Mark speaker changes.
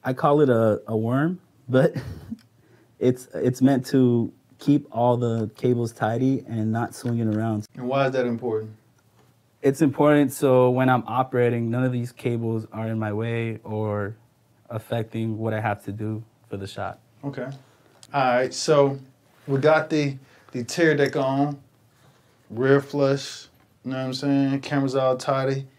Speaker 1: I call it a worm, but it's meant to keep all the cables tidy and not swinging around.
Speaker 2: And why is that important?
Speaker 1: It's important so when I'm operating, none of these cables are in my way or affecting what I have to do for the shot.
Speaker 2: Okay. All right, so we got the tear deck on, rear flush, you know what I'm saying? Camera's all tidy.